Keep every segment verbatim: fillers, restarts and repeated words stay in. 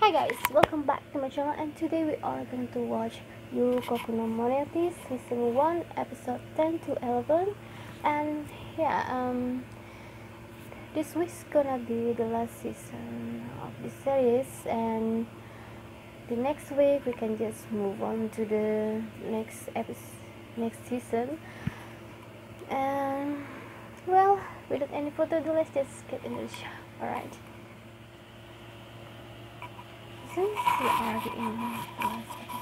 Hi guys, welcome back to my channel, and today we are going to watch Yuru Koku no Monogatari season one episode ten to eleven. And yeah, um this week's gonna be the last season of the series, and the next week we can just move on to the next episode next season. And well, without any further ado, let's just get into the show. Alright, since we are already in the last episode.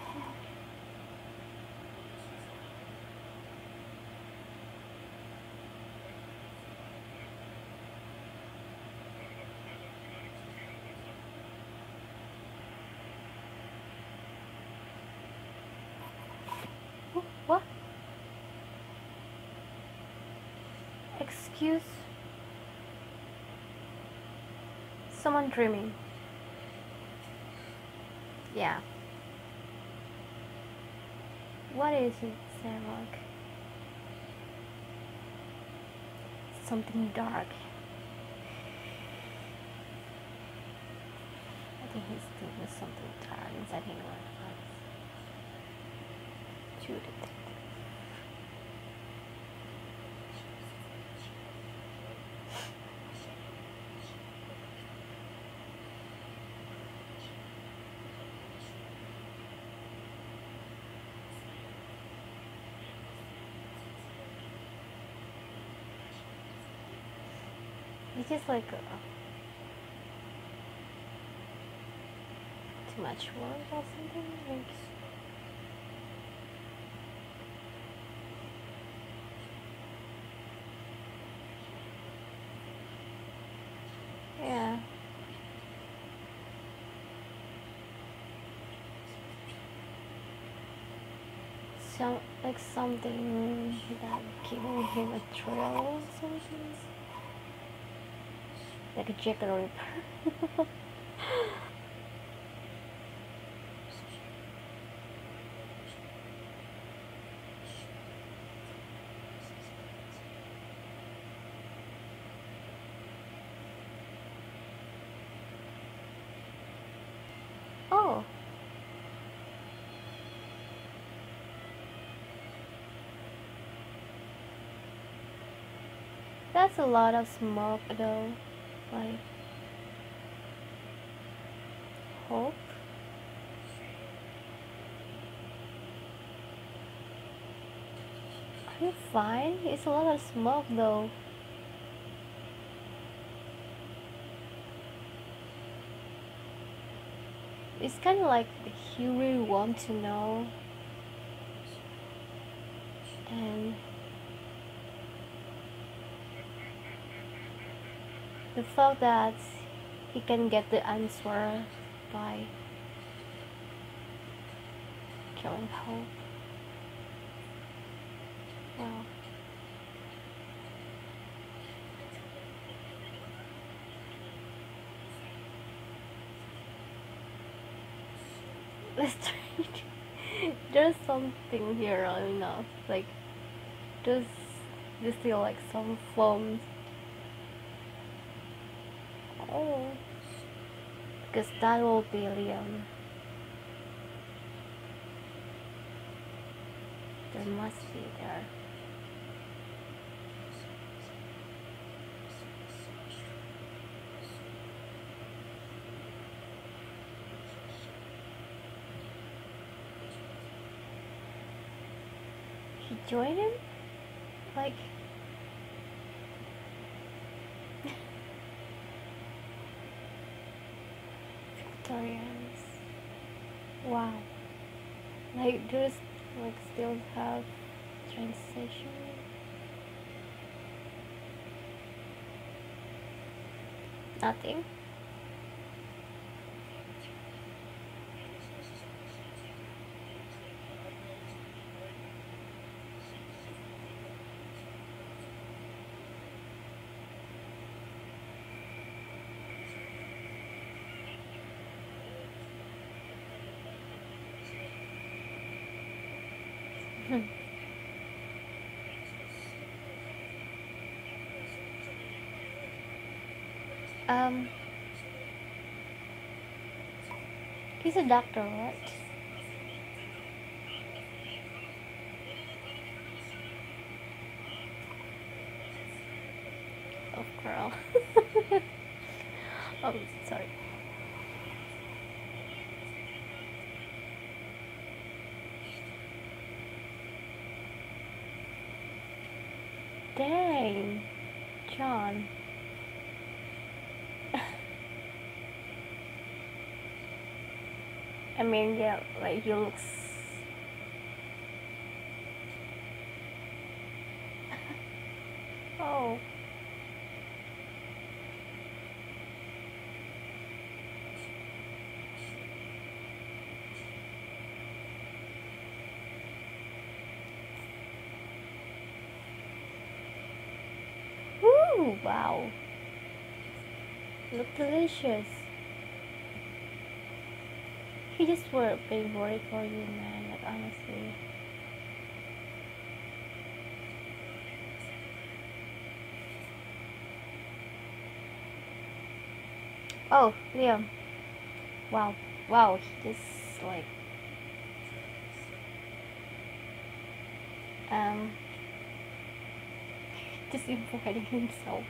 Oh, what? Excuse? Someone dreaming. Yeah. What is it, Sarah? Something dark. I think he's doing something dark inside him. True detective. It's just like uh, too much work or something. Like, yeah. So, like something that giving him a thrill or something. Like a Jack the Ripper. Oh. That's a lot of smoke though. Like, hope? Are you fine? It's a lot of smoke though. It's kind of like he really want to know, and the fact that he can get the answer by killing Hope. Well, let's try. There's something here, I don't know. Like, there's there's still like some foams. Oh, because that will be Liam. There must be there. He joined him? Like, Victorians. Wow. Like, there's like still have translation. Nothing. um He's a doctor, right? Oh, girl. Oh, sorry. Dang, John. I mean, yeah, like he looks. Oh. Woo! Wow. Look delicious. He just were being worried for you, man. Like honestly. Oh, Liam. Wow. Wow. He just like um just inviting himself.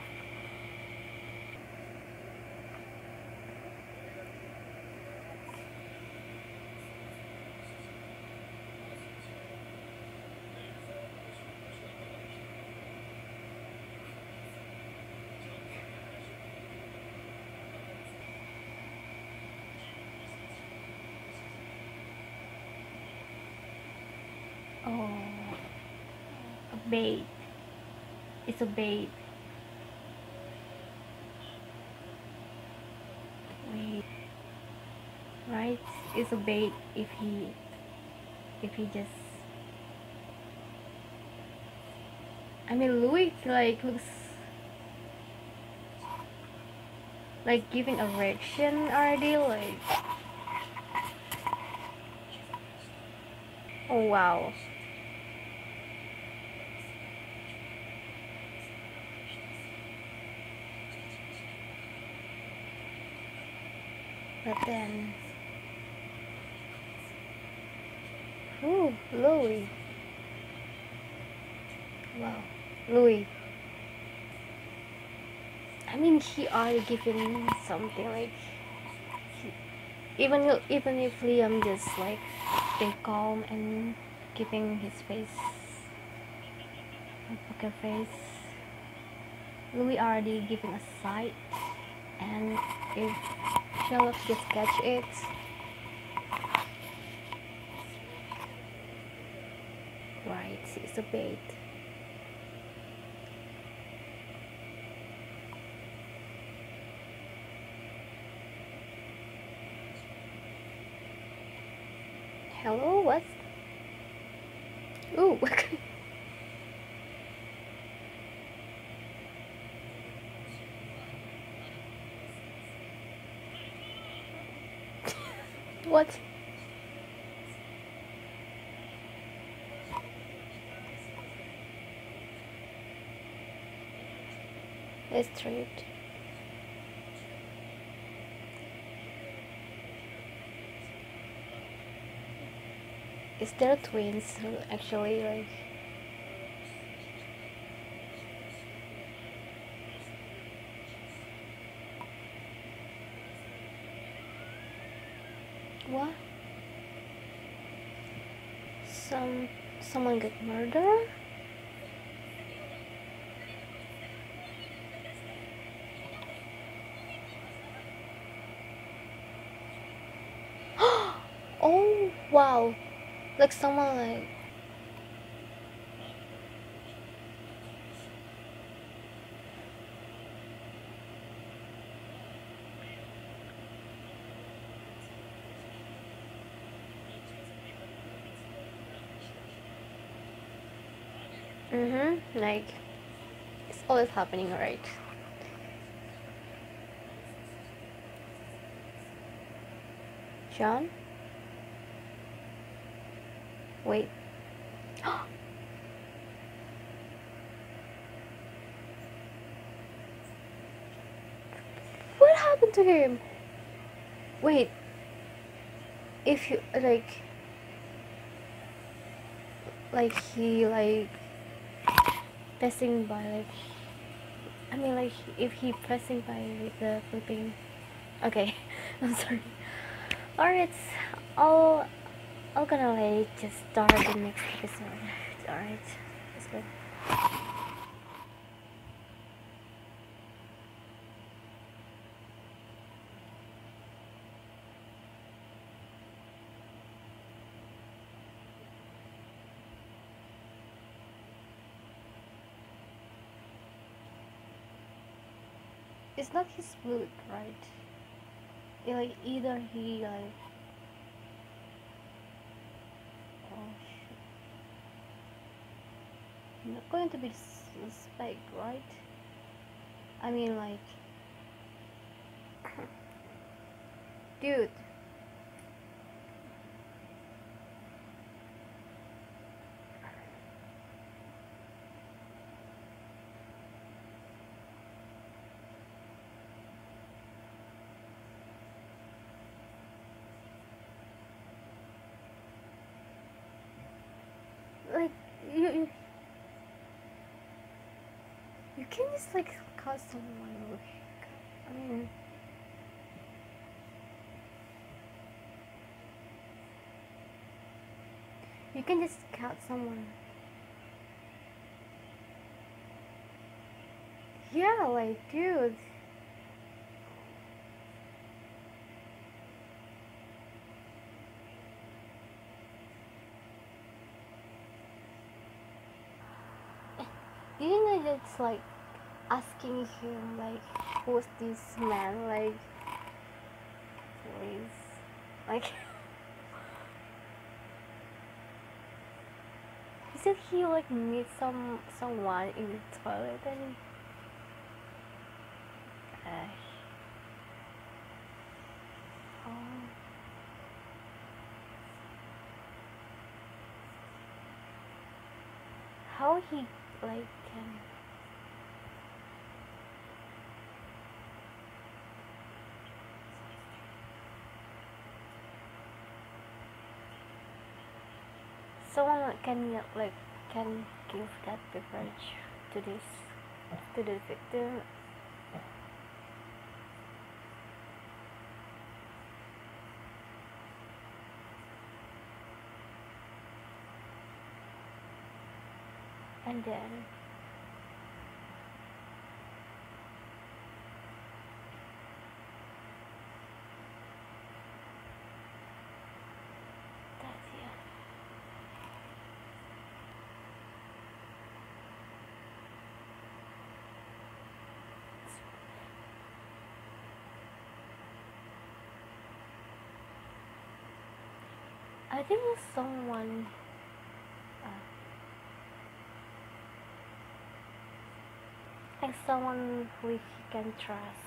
Oh, a bait. It's a bait. Wait, right? It's a bait if he if he just. I mean, Louis like looks like giving a reaction already. Like, oh wow. But then, ooh, Louis. Wow, Louis. I mean, he already given something like. Even if- even if Liam just like stay calm and keeping his face a poker face, Louis already given a sight, and if Charlotte just catch it, right, it's a bait. Hello, what? Ooh. What? It's straight. Is there twins actually like? What? Some someone got murdered? Oh wow! Like someone like. Mm-hmm. Like it's always happening, right? John? Wait. What happened to him? Wait. if you like like he like passing by, like I mean like if he passing by with the flipping. Okay. I'm sorry. Alright, I'll I'll gonna like just start the next episode. Alright, let's go. It's not his blood, right? Yeah, like either he like oh shit. Not going to be suspect, right? I mean like dude. Like you, you you can just like cause someone with, I mean you can just cut someone. Yeah, like dude. Do you know that's like asking him like who's this man, like please, like he said he like meet some someone in the toilet and uh, oh, how he like can someone can like can give that beverage to this to the victim. And then that's yeah. I think someone uh, like someone who he can trust.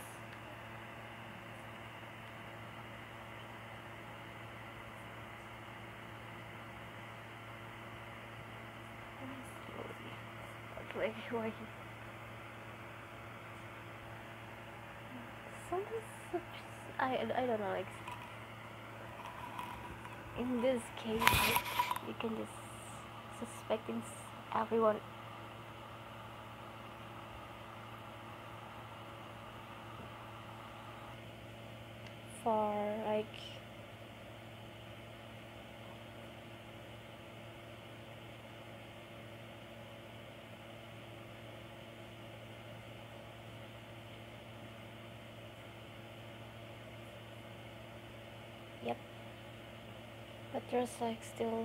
Like why he sometimes I I don't know, like in this case like, you can just suspect in everyone. For like yep, but there's like still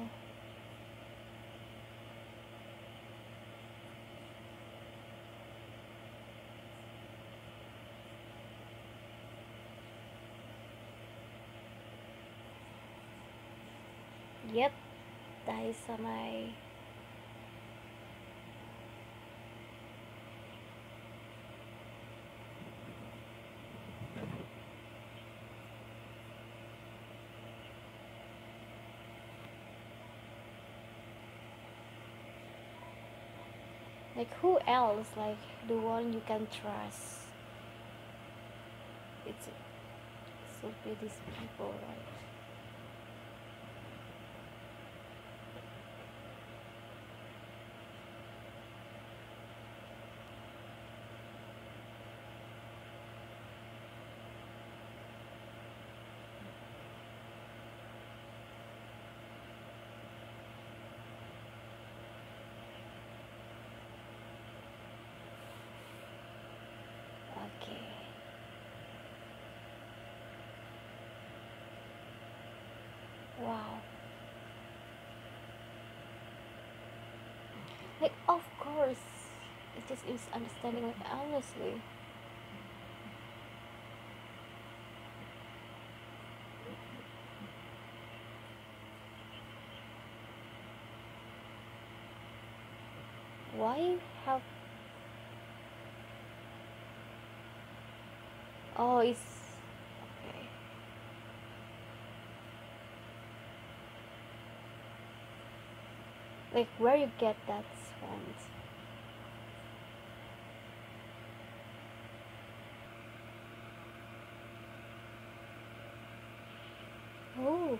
yep, that is uh, my like who else like the one you can trust. It's it should be these people, right? Wow. Like, of course, it just is understanding, like, honestly. Why have. Oh, it's. Okay. Like, where you get that font? Oh.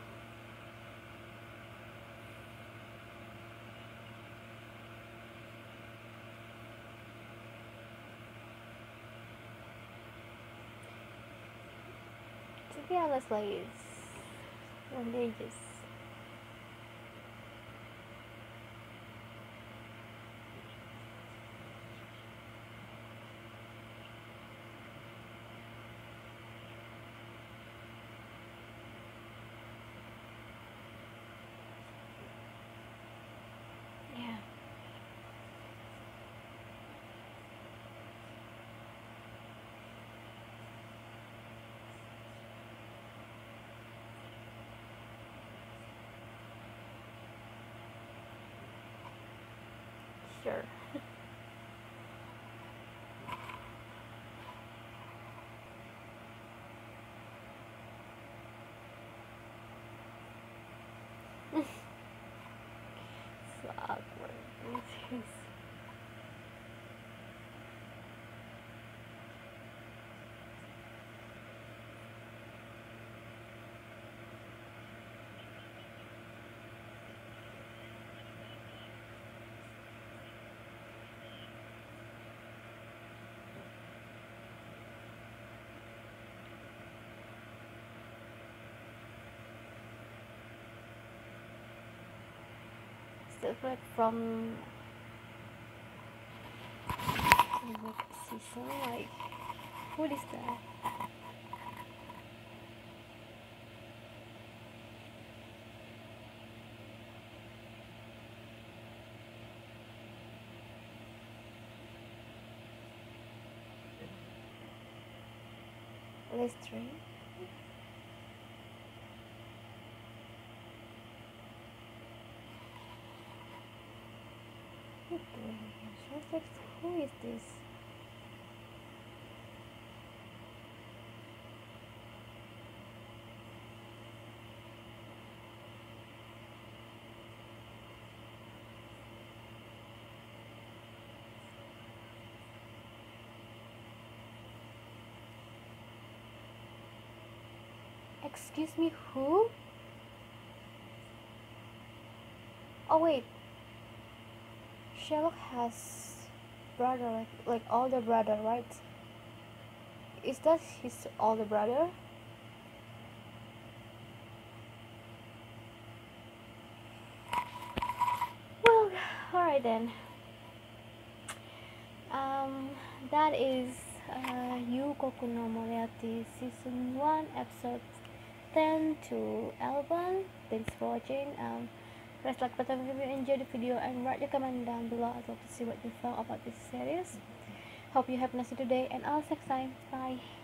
To be honest, like, it's religious. Yeah. Sure. So awkward. It is. Separate from like season, like, what is that? Listerine? Who doing this? What's that? Who is this? Excuse me, who? Oh wait, Sherlock has brother, like, like older brother, right? Is that his older brother? Well, alright then. Um, that is uh, Yukoku no Moriarty season one, episode ten to eleven. Thanks for watching. Um, press like button if you enjoyed the video and write your comment down below. I'd love to see what you thought about this series. Hope you have a nice day today and I'll see you next time. Bye.